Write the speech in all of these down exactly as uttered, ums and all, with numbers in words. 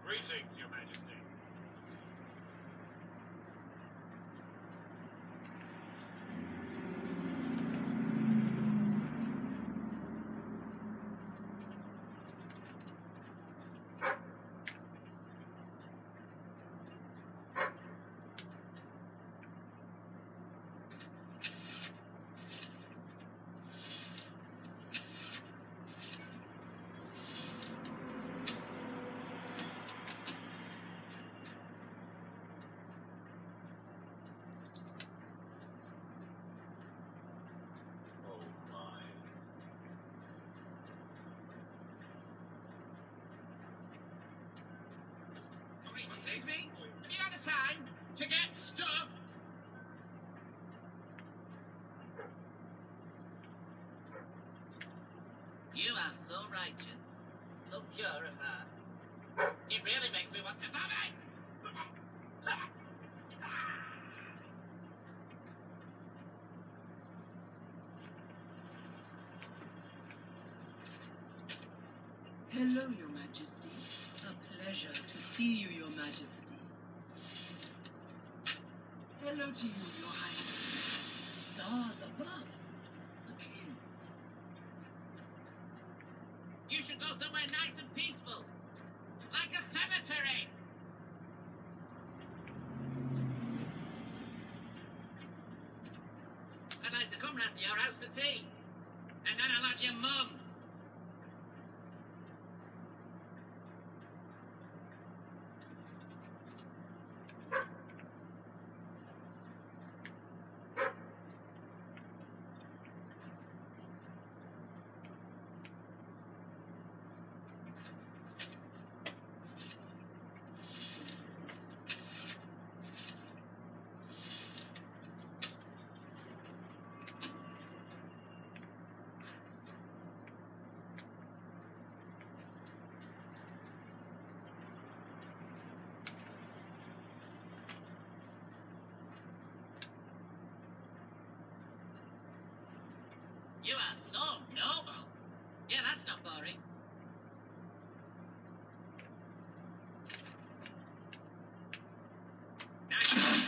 Greetings, Your Majesty. Excuse me? Have you had the time to get stuck? You are so righteous, so pure of heart. It really makes me want to vomit! Hello, Your Majesty. A pleasure to see you, Your Majesty. Hello to you, Your Highness. Stars above. A king. You should go somewhere nice and peaceful. Like a cemetery. I'd like to come round to your house for tea. And then I'll have your mum. You are so noble. Yeah, that's not boring. Nice.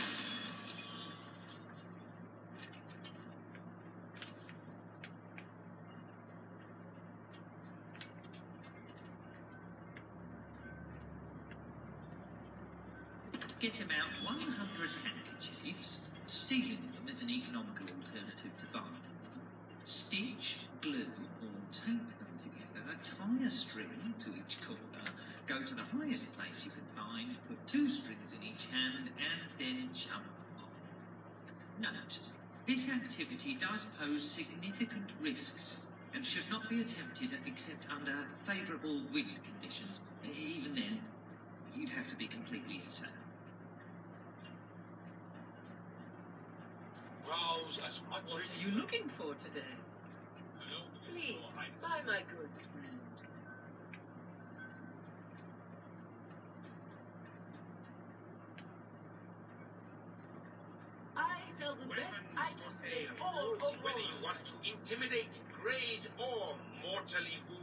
Get about one hundred handkerchiefs. Stealing them is an economical alternative to buying them. Stitch, glue, or tape them together, tie a string to each corner, go to the highest place you can find, put two strings in each hand, and then jump off. Note, this activity does pose significant risks and should not be attempted except under favourable wind conditions. Even then, you'd have to be completely insane. Browse as much What as are you looking for today? Hello to you, Please, Your Highness. buy my goods, friend. I sell the best Weapons items for sale. in all See whether Aurora. you want to intimidate, graze, or mortally wound.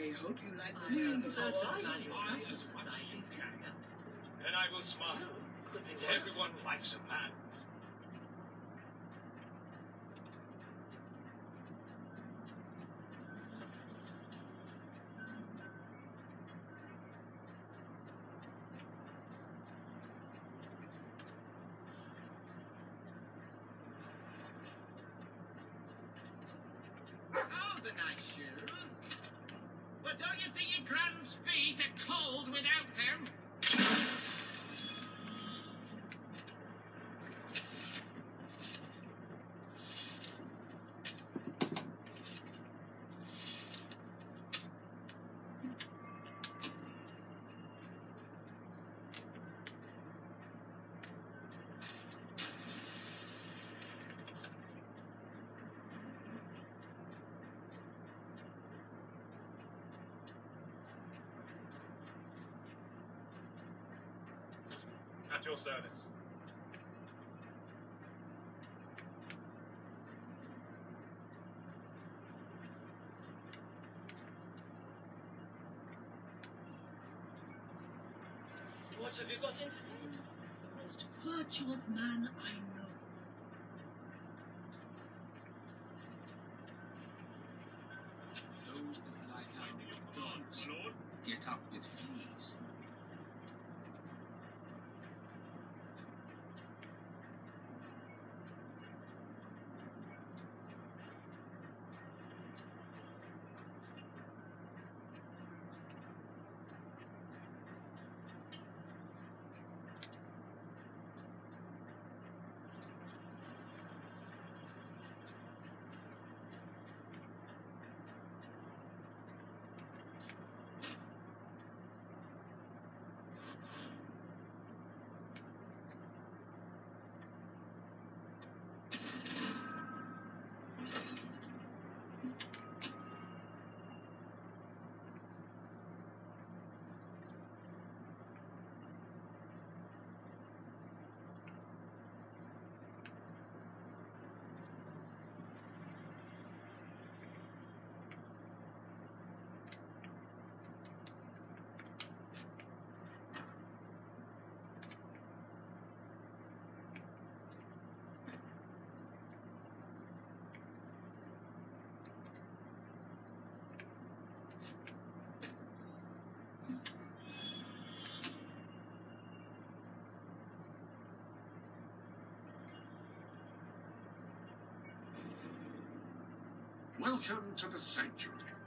I hope you like I the have news. certain I valuable buy as customers much I as you think can. discussed. Then I will smile. Oh, could be worse. Everyone likes a man. Those are nice shoes. But don't you think your grand's feet are cold without them? At your service. What have you got into? The most virtuous man I know. Those that lie down with dogs get up with fleas. Welcome to the sanctuary.